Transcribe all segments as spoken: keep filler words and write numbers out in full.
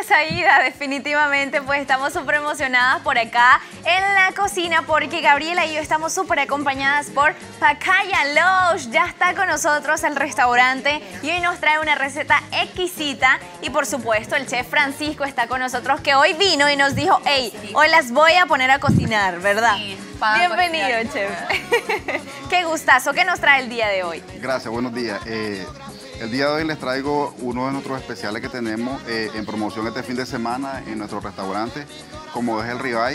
Saída, definitivamente, pues estamos súper emocionadas por acá en la cocina porque Gabriela y yo estamos súper acompañadas por Pacaya Lodge. Ya está con nosotros el restaurante y hoy nos trae una receta exquisita y por supuesto el chef Francisco está con nosotros que hoy vino y nos dijo, hey, hoy las voy a poner a cocinar, ¿verdad? Sí, bienvenido, chef. Qué gustazo, ¿qué nos trae el día de hoy? Gracias, buenos días. Eh, el día de hoy les traigo uno de nuestros especiales que tenemos eh, en promoción este fin de semana en nuestro restaurante, como es el ribeye.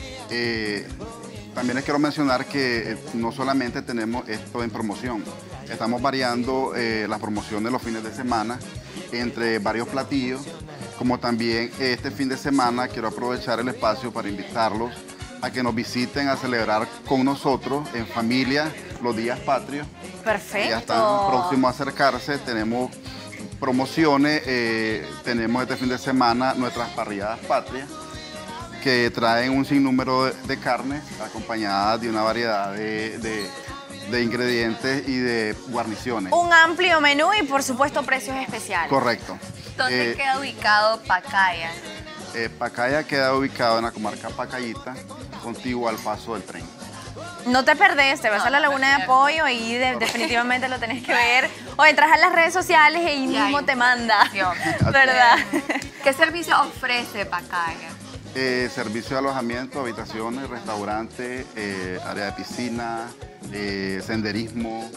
Eh, también les quiero mencionar que eh, no solamente tenemos esto en promoción, estamos variando eh, las promociones los fines de semana entre varios platillos, como también este fin de semana quiero aprovechar el espacio para invitarlos a que nos visiten a celebrar con nosotros en familia los días patrios. Perfecto. Ya están próximos a acercarse, tenemos promociones, eh, tenemos este fin de semana nuestras parrilladas patrias que traen un sinnúmero de, de carnes acompañadas de una variedad de, de, de ingredientes y de guarniciones. Un amplio menú y por supuesto precios especiales. Correcto. ¿Dónde Eh, queda ubicado Pacaya? Eh, Pacaya queda ubicado en la comarca Pacayita, contiguo al paso del tren. No te perdés, te vas No, a la no Laguna me de pierdo. Pollo y de- definitivamente lo tenés que ver. O entras a las redes sociales y ahí Y mismo hay te manda, información. ¿verdad? ¿Qué servicio ofrece Pacaya? Eh, servicio de alojamiento, habitaciones, restaurantes, eh, área de piscina, eh, senderismo,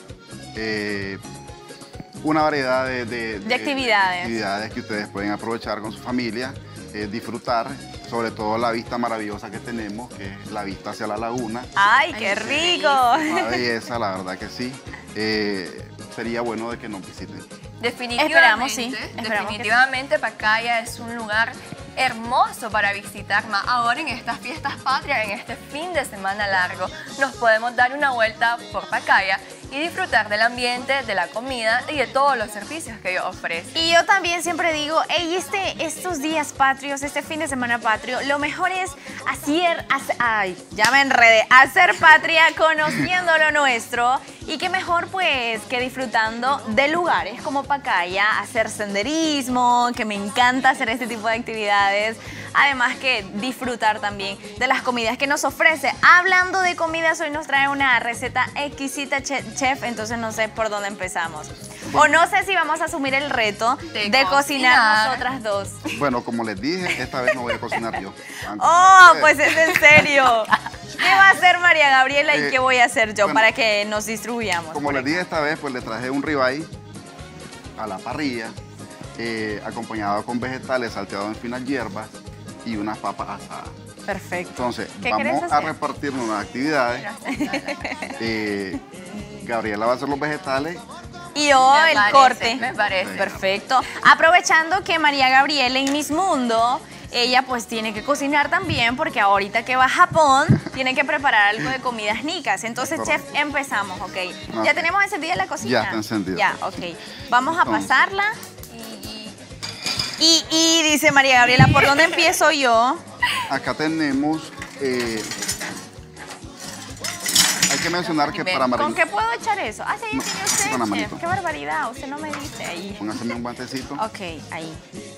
eh, una variedad de, de- De actividades. actividades que ustedes pueden aprovechar con su familia, eh, disfrutar, sobre todo la vista maravillosa que tenemos, que es la vista hacia la laguna. ¡Ay, qué Ay, rico! Una belleza, la verdad que sí. Eh, sería bueno de que nos visiten. Definitivamente, Esperamos, sí. Esperamos que definitivamente Pacaya es un lugar hermoso para visitar, más ahora en estas fiestas patrias, en este fin de semana largo. Nos podemos dar una vuelta por Pacaya y disfrutar del ambiente, de la comida y de todos los servicios que ellos ofrecen. Y yo también siempre digo, hey, este, estos días patrios, este fin de semana patrio, lo mejor es hacer, hacer, ay, ya me enredé, hacer patria conociendo lo nuestro. Y qué mejor pues que disfrutando de lugares como Pacaya, hacer senderismo, que me encanta hacer este tipo de actividades. Además que disfrutar también de las comidas que nos ofrece. Hablando de comidas, hoy nos trae una receta exquisita, che- chef, entonces no sé por dónde empezamos. O no sé si vamos a asumir el reto de, De cocinar cocinar. nosotras dos. Bueno, como les dije, esta vez no voy a cocinar yo. Antes ¡Oh, de- pues es en serio! ¿Qué va a hacer María Gabriela y Eh, qué voy a hacer yo bueno, para que nos distribuyamos? Como por les acá? dije esta vez, pues le traje un ribeye a la parrilla, eh, acompañado con vegetales salteados en finas hierbas y unas papas asadas. Perfecto. Entonces, ¿Qué querés vamos a hacer? repartirnos las actividades. Eh, Gabriela va a hacer los vegetales. Y yo Me el parece, corte. me parece. Perfecto. Aprovechando que María Gabriela en Miss Mundo, ella pues tiene que cocinar también porque ahorita que va a Japón tiene que preparar algo de comidas nicas. Entonces, chef, Correcto. empezamos, ¿ok? Ok. ¿Ya tenemos encendida la cocina? Ya está encendida. Ya, ok. Vamos a Entonces. pasarla. Y, y dice María Gabriela, ¿por dónde empiezo yo? Acá tenemos... eh, hay que mencionar que para ¿Con marinar... qué puedo echar eso? Ah, sí, ya No, tiene usted, con la chef. manito. Qué barbaridad, usted no me dice ahí. Póngaseme un guantecito. Ok, ahí.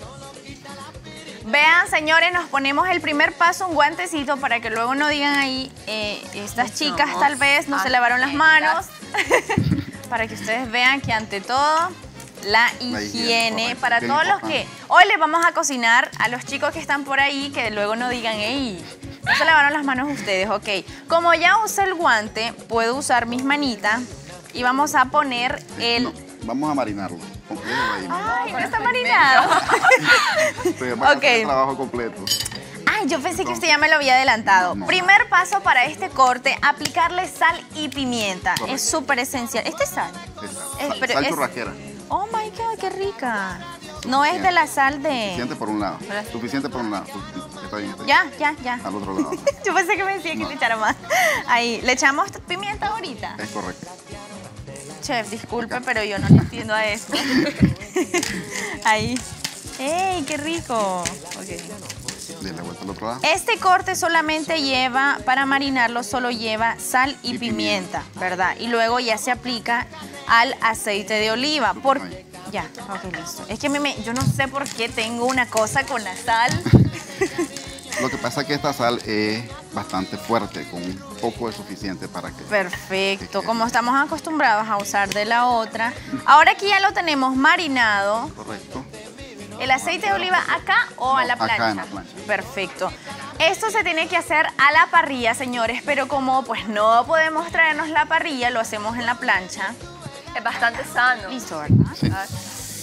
Vean, señores, nos ponemos el primer paso, un guantecito, para que luego no digan ahí, eh, estas chicas Somos tal vez no se lavaron las manos. atentas. Para que ustedes vean que ante todo, la higiene. higiene, correcto, Para bien todos los que importante. hoy les vamos a cocinar, a los chicos que están por ahí, que luego no digan, ey, no se lavaron las manos ustedes, ok. Como ya usé el guante, puedo usar mis manitas y vamos a poner el... No, vamos a marinarlo. Déjelo ahí. Ay, no está marinado. Ustedes van a hacer ok. el trabajo completo. Ay, yo pensé que usted ya me lo había adelantado. No. Primer paso para este corte, aplicarle sal y pimienta. Correcto. Es súper esencial. ¿Este es sal? Esa, Eh, sal, pero sal es- churrasquera. Oh my God, qué rica. No es de la sal de... Suficiente por un lado. Suficiente por un lado. Está bien, está bien. Ya, ya, ya. Al otro lado. Yo pensé que me decía que No. le echara más. Ahí, ¿le echamos pimienta ahorita? Es correcto. Chef, disculpe, pero yo no le entiendo a esto. Ahí. ¡Ey, qué rico! Ok. Dele vuelta al otro lado. Este corte solamente lleva, para marinarlo, solo lleva sal y, Y pimienta, pimienta. ¿verdad? Y luego ya se aplica al aceite de oliva. Por, Ahí. Ya, ok, listo. Es que a mí me, yo no sé por qué tengo una cosa con la sal. Lo que pasa es que esta sal es bastante fuerte, con un poco de suficiente para que... Perfecto, que como quede. estamos acostumbrados a usar de la otra. Ahora que ya lo tenemos marinado, Correcto. ¿el aceite de oliva acá o a No, la acá plancha? en la plancha. Perfecto. Esto se tiene que hacer a la parrilla, señores, pero como pues no podemos traernos la parrilla, lo hacemos en la plancha. Es bastante sano. Listo, ¿verdad? Sí. Ah,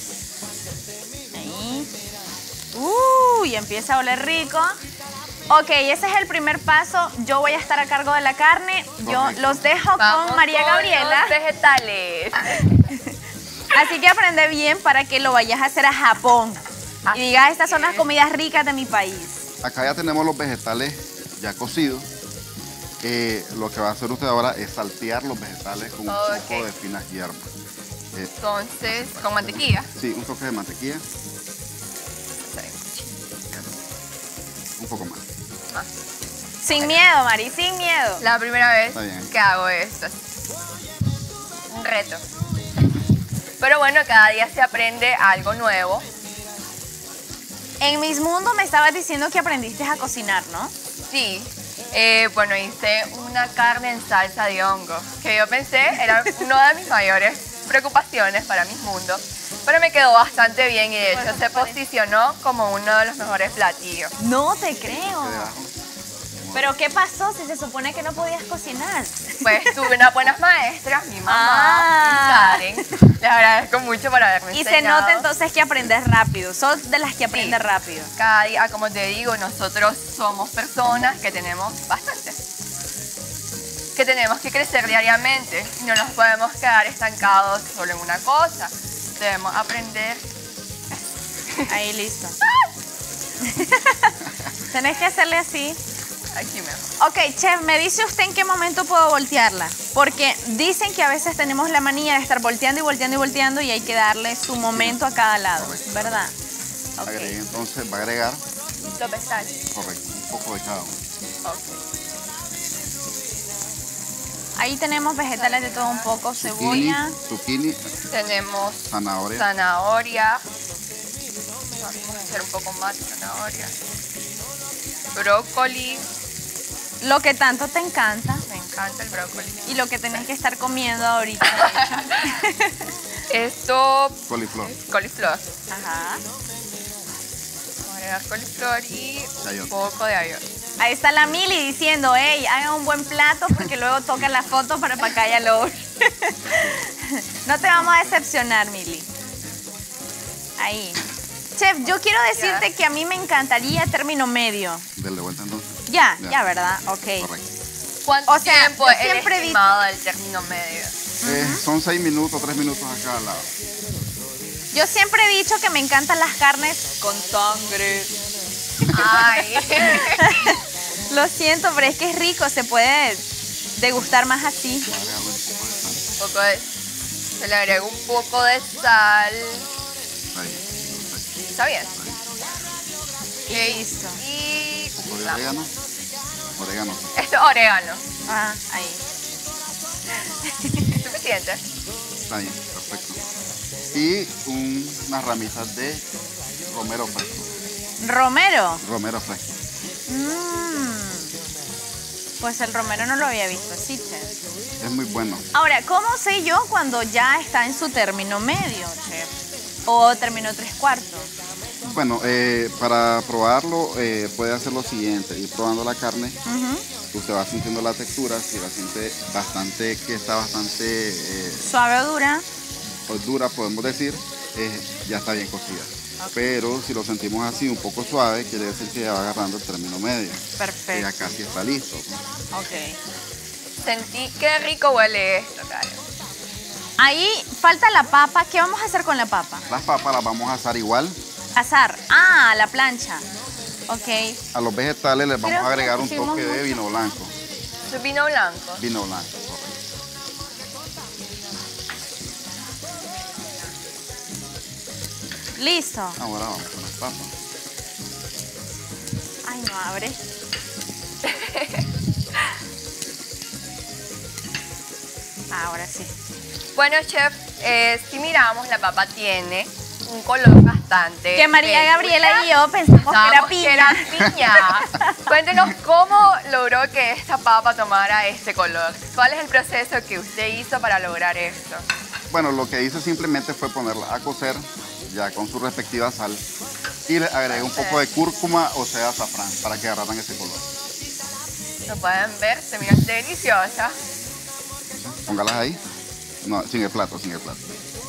Ahí. Uy, empieza a oler rico. Ok, ese es el primer paso. Yo voy a estar a cargo de la carne. Yo Correcto. los dejo Vamos con María con Gabriela. los vegetales. Así que aprende bien para que lo vayas a hacer a Japón. Y digas, estas son las comidas ricas de mi país. Acá ya tenemos los vegetales ya cocidos. Eh, lo que va a hacer usted ahora es saltear los vegetales con un Ok. poco de finas hierbas. Eh, Entonces, con mantequilla. sí, un toque de mantequilla, un poco más. Ah. Sin miedo, Mari, sin miedo. La primera vez Está bien. que hago esto. Un reto. Pero bueno, cada día se aprende algo nuevo. En Miss Mundo me estabas diciendo que aprendiste a cocinar, ¿no? Sí. Eh, bueno, hice una carne en salsa de hongo, que yo pensé era una de mis mayores preocupaciones para Miss Mundo, pero me quedó bastante bien y de hecho se posicionó como uno de los mejores platillos. No te De creo. abajo. ¿Pero qué pasó si se supone que no podías cocinar? Pues tuve unas buenas maestras, mi mamá Ah. y Karen. Les agradezco mucho por haberme Y se enseñado. nota entonces que aprendes rápido. Sos de las que aprendes Sí. rápido. Cada día, como te digo, nosotros somos personas que tenemos bastante, que tenemos que crecer diariamente y no nos podemos quedar estancados solo en una cosa. Debemos aprender. Ahí listo. Tenés que hacerle así. Aquí mejor. Ok, chef, ¿me dice usted en qué momento puedo voltearla? Porque dicen que a veces tenemos la manía de estar volteando y volteando y volteando y hay que darle su momento a cada lado, ¿verdad? Ok. Agregue, entonces va a agregar, Los vegetales. correcto, un poco de cada uno. Ok. Ahí tenemos vegetales de todo un poco, Zucchini, cebolla. zucchini, Tenemos zanahoria, zanahoria. Vamos a hacer un poco más de zanahoria. Brócoli. Lo que tanto te encanta Me encanta el brócoli. y lo que tenés que estar comiendo ahorita. de hecho. Esto, coliflor, coliflor. Ajá. Vamos a agregar coliflor y un Chayote. poco de ayote. Ahí está la Mili diciendo, hey, hagan un buen plato porque luego toca la foto para Pacaya Lover. No te vamos a decepcionar, Mili. Ahí. Chef, yo quiero decirte Ya. que a mí me encantaría término medio. Dele vuelta entonces. Ya, ya, Ya. ¿verdad? Ok. Correcto. ¿Cuánto O sea, tiempo yo es el siempre he dicho- estimado del término medio? Eh, son seis minutos, tres minutos a cada lado. Yo siempre he dicho que me encantan las carnes con sangre. Ay, Lo siento, pero es que es rico, se puede degustar más así. Agregarle un poco de sal. un poco de, se le agrega un poco de sal. Ahí, perfecto. ¿Está bien? Listo. Y Un poco de orégano. Orégano. esto es orégano. Ah, ahí. ¿Suficiente? Está bien, perfecto. Y un- unas ramitas de romero fresco. Romero. Romero fresco. Mm. Pues el romero no lo había visto así, chef. Es muy bueno. Ahora, ¿cómo sé yo cuando ya está en su término medio, chef? O término tres cuartos. Bueno, eh, para probarlo eh, puede hacer lo siguiente, ir probando la carne, Ujú. usted va sintiendo la textura, si la siente bastante, que está bastante eh, Suave o dura. dura, podemos decir, eh, ya está bien cocida. Pero si lo sentimos así, un poco suave, quiere decir que ya va agarrando el término medio, que Perfecto. ya casi está listo. Ok. Sentí qué rico huele esto, Karen. Ahí falta la papa. ¿Qué vamos a hacer con la papa? Las papas las vamos a asar igual. Asar. Ah, la plancha. Ok. A los vegetales les vamos Creo a agregar que un pusimos toque de mucho. vino blanco. Esto es vino blanco. Vino blanco, correcto. Listo. Ahora vamos con las papas. Ay, no abre. Ahora sí. Bueno, chef, eh, si miramos, la papa tiene un color bastante... Que María peculiar. Gabriela y yo pensamos que era Pensábamos piña. que era piña. Cuéntenos cómo logró que esta papa tomara este color. ¿Cuál es el proceso que usted hizo para lograr esto? Bueno, lo que hice simplemente fue ponerla a cocer, ya con su respectiva sal, y le agregué un poco de cúrcuma, o sea, azafrán, para que agarraran ese color. Lo pueden ver, se miran deliciosas. Póngalas ahí. No, sin el plato, sin el plato.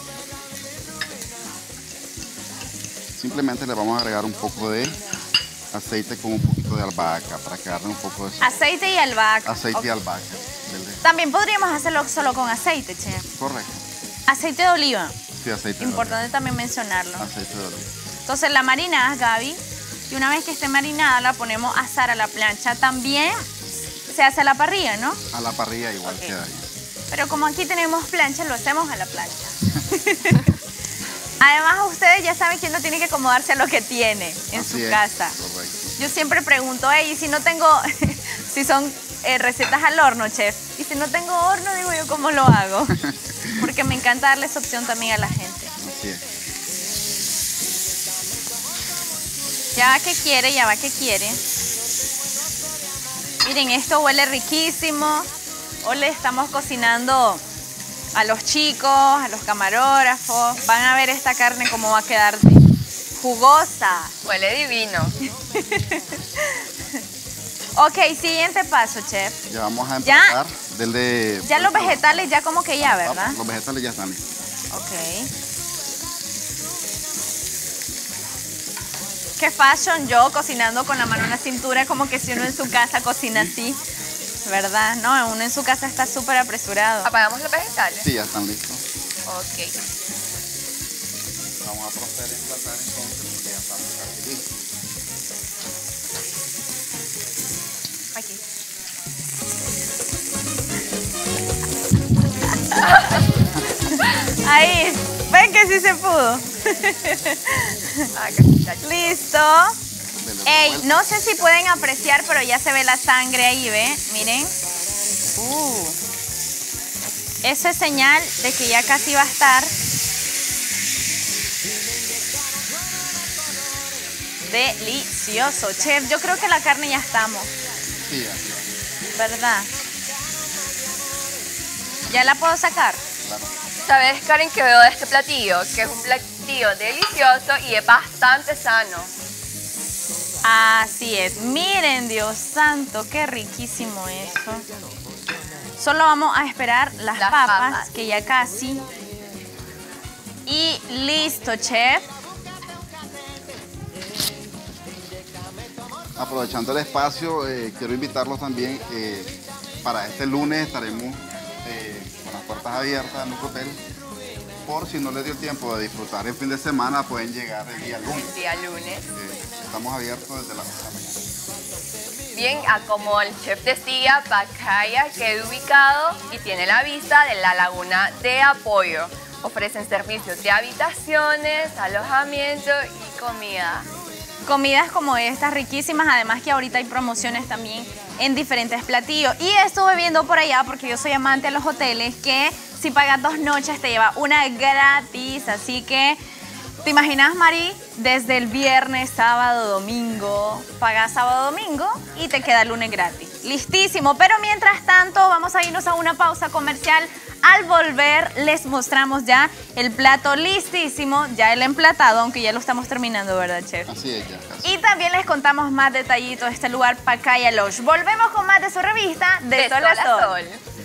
Simplemente le vamos a agregar un poco de aceite con un poquito de albahaca para que agarren un poco de Aceite y albahaca. aceite Ok. y albahaca. ¿Verde? También podríamos hacerlo solo con aceite, chef. Correcto. Aceite de oliva. Sí, aceite Importante también mencionarlo. de oliva. Aceite de oliva. Entonces la marinas, Gaby, y una vez que esté marinada la ponemos a asar a la plancha. También se hace a la parrilla, ¿no? A la parrilla igual Ok. queda ahí. Pero como aquí tenemos plancha, lo hacemos a la plancha. Además, ustedes ya saben que uno tiene que acomodarse a lo que tiene en Así su es, casa. correcto. Yo siempre pregunto, hey, ¿y si no tengo, si son eh, recetas al horno, chef? Y si no tengo horno, digo yo, ¿cómo lo hago? Porque me encanta darle esa opción también a la gente. Así es. Ya va que quiere, ya va que quiere. Miren, esto huele riquísimo. Hoy le estamos cocinando a los chicos, a los camarógrafos. Van a ver esta carne cómo va a quedar jugosa. Huele divino. Ok, siguiente paso, chef. Ya vamos a Ya. empezar del de... Ya los vegetales ya como que ya, ¿verdad? Los vegetales ya están listos. Ok. Qué fashion yo cocinando con la mano en la cintura, como que si uno en su casa cocina así, ¿verdad? No, uno en su casa está súper apresurado. ¿Apagamos los vegetales? Sí, ya están listos. Ok. Vamos a proceder a emplatar entonces porque ya estamos casi listos. Aquí. Ahí, ven que sí se pudo. Acá está. Listo. Dele Ey, vuelta. no sé si pueden apreciar, pero ya se ve la sangre ahí, ¿ve? Miren. Uh. Eso es señal de que ya casi va a estar. Delicioso. Chef, yo creo que la carne ya estamos, Sí, así es. ¿verdad? ¿Ya la puedo sacar? Claro. ¿Sabes, Karen, que veo de este platillo? Que es un platillo delicioso y es bastante sano. Así es. Miren, Dios santo, qué riquísimo eso. Solo vamos a esperar las, Las papas, papas. que ya casi. Y listo, chef. Aprovechando el espacio, eh, quiero invitarlos también. eh, para este lunes estaremos eh, con las puertas abiertas en nuestro hotel. Por si no les dio tiempo de disfrutar el fin de semana, pueden llegar el día lunes. El día lunes. Eh, estamos abiertos desde las ocho de la mañana. Bien, a como el chef decía, Pacaya queda ubicado y tiene la vista de la laguna de Apoyo. Ofrecen servicios de habitaciones, alojamiento y comida. Comidas como estas riquísimas, además que ahorita hay promociones también en diferentes platillos. Y estuve viendo por allá, porque yo soy amante de los hoteles, que si pagas dos noches te lleva una gratis. Así que, ¿te imaginas, Mari? Desde el viernes, sábado, domingo, pagas sábado, domingo y te queda el lunes gratis. Listísimo. Pero mientras tanto, vamos a irnos a una pausa comercial. Al volver les mostramos ya el plato listísimo, ya el emplatado, aunque ya lo estamos terminando, ¿verdad, chef? Así es, ya casi. Y también les contamos más detallitos de este lugar, Pacaya Lodge. Volvemos con más de su revista De, De Sol a Sol.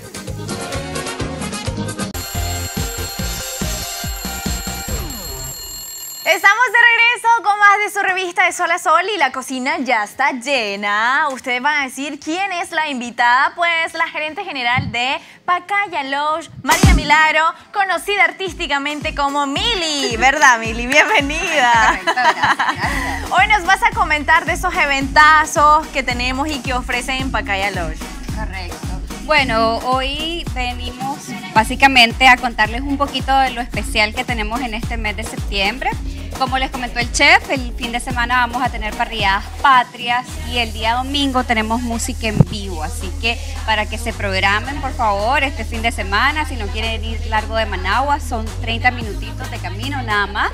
Estamos de regreso con más de su revista De Sol a Sol y la cocina ya está llena. Ustedes van a decir quién es la invitada, pues la gerente general de Pacaya Lodge, María Milagro, conocida artísticamente como Mili. ¿Verdad, Mili? Bienvenida. Correcto, gracias, gracias. Hoy nos vas a comentar de esos eventazos que tenemos y que ofrecen en Pacaya Lodge. Correcto. Bueno, hoy venimos básicamente a contarles un poquito de lo especial que tenemos en este mes de septiembre. Como les comentó el chef, el fin de semana vamos a tener parrilladas patrias y el día domingo tenemos música en vivo, así que para que se programen por favor este fin de semana, si no quieren ir largo de Managua, son treinta minutitos de camino nada más.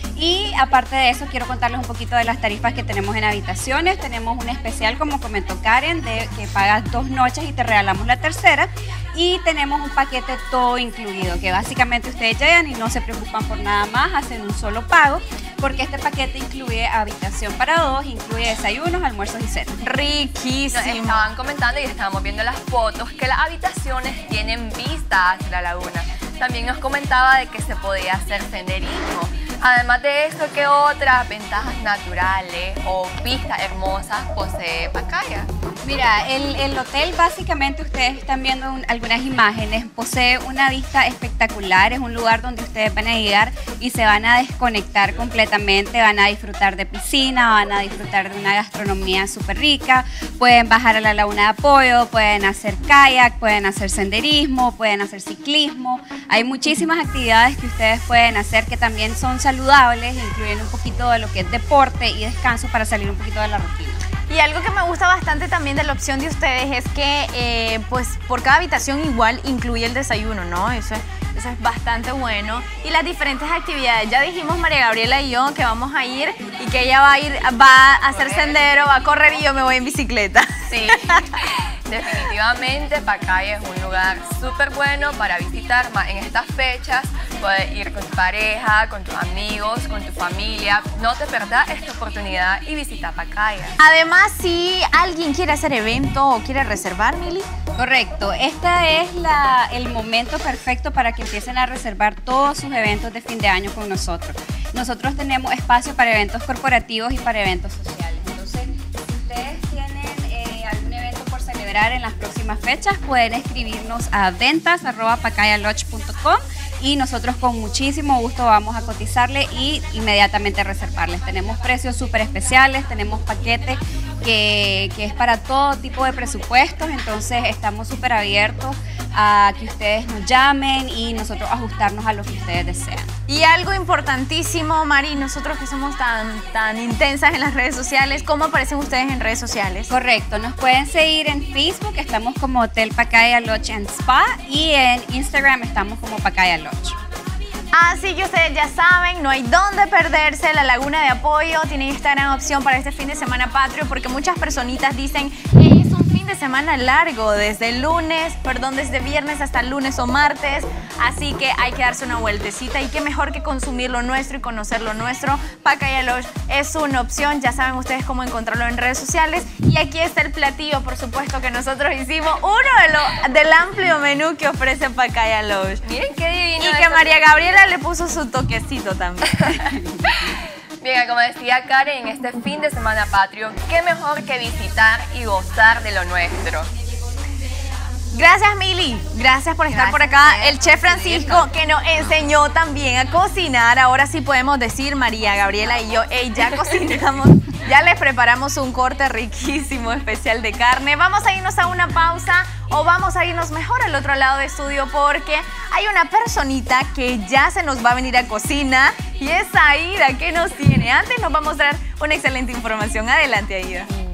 Y aparte de eso, quiero contarles un poquito de las tarifas que tenemos en habitaciones. Tenemos un especial, como comentó Karen, de que pagas dos noches y te regalamos la tercera. Y tenemos un paquete todo incluido, que básicamente ustedes llegan y no se preocupan por nada más, hacen un solo pago, porque este paquete incluye habitación para dos, incluye desayunos, almuerzos y cenas. Riquísimo. Nos estaban comentando y estábamos viendo las fotos que las habitaciones tienen vista hacia la laguna. También nos comentaba de que se podía hacer senderismo. Además de esto, ¿qué otras ventajas naturales o vistas hermosas posee Pacaya? Mira, el, el hotel básicamente ustedes están viendo un, algunas imágenes, posee una vista espectacular, es un lugar donde ustedes van a llegar y se van a desconectar completamente, van a disfrutar de piscina, van a disfrutar de una gastronomía súper rica, pueden bajar a la laguna de Apoyo, pueden hacer kayak, pueden hacer senderismo, pueden hacer ciclismo, hay muchísimas actividades que ustedes pueden hacer que también son saludables, incluyen un poquito de lo que es deporte y descanso para salir un poquito de la rutina. Y algo que me gusta bastante también de la opción de ustedes es que eh, pues por cada habitación igual incluye el desayuno, ¿no? Eso es, eso es bastante bueno. Y las diferentes actividades. Ya dijimos María Gabriela y yo que vamos a ir y que ella va a ir, va a hacer sendero, va a correr y yo me voy en bicicleta. Sí. Definitivamente Pacaya es un lugar súper bueno para visitar más en estas fechas. Puedes ir con tu pareja, con tus amigos, con tu familia. No te perdas esta oportunidad y visita Pacaya. Además, si alguien quiere hacer evento o quiere reservar, Mili. Correcto, este es la, el momento perfecto para que empiecen a reservar todos sus eventos de fin de año con nosotros. Nosotros tenemos espacio para eventos corporativos y para eventos sociales. Entonces, si ustedes tienen eh, algún evento por celebrar en las próximas fechas, pueden escribirnos a ventas arroba pacayalodge punto com y nosotros con muchísimo gusto vamos a cotizarle y inmediatamente reservarles. Tenemos precios súper especiales, tenemos paquetes que, que es para todo tipo de presupuestos, entonces estamos súper abiertos a que ustedes nos llamen y nosotros ajustarnos a lo que ustedes desean. Y algo importantísimo, Mari, nosotros que somos tan, tan intensas en las redes sociales, ¿cómo aparecen ustedes en redes sociales? Correcto, nos pueden seguir en Facebook, estamos como Hotel Pacaya Lodge and Spa y en Instagram estamos como Pacaya Lodge. Así que ustedes ya saben, no hay dónde perderse la Laguna de Apoyo, tienen esta gran opción para este fin de semana patrio porque muchas personitas dicen que es un fin de semana largo, desde el lunes, perdón, desde viernes hasta el lunes o martes, así que hay que darse una vueltecita y qué mejor que consumir lo nuestro y conocer lo nuestro. Pacaya Lodge es una opción, ya saben ustedes cómo encontrarlo en redes sociales y aquí está el platillo, por supuesto, que nosotros hicimos, uno de lo, del amplio menú que ofrece Pacaya Lodge. Miren qué divino. Y que María Gabriela le puso su toquecito también. Bien, como decía Karen, en este fin de semana patrio, qué mejor que visitar y gozar de lo nuestro. Gracias, Mili. Gracias por estar Gracias por acá. a El chef Francisco que nos enseñó también a cocinar. Ahora sí podemos decir, María Gabriela y yo, hey, ya cocinamos. Ya les preparamos un corte riquísimo, especial de carne. Vamos a irnos a una pausa o vamos a irnos mejor al otro lado de estudio porque hay una personita que ya se nos va a venir a cocina y es Aida que nos tiene. Antes nos va a mostrar una excelente información. Adelante, Aida.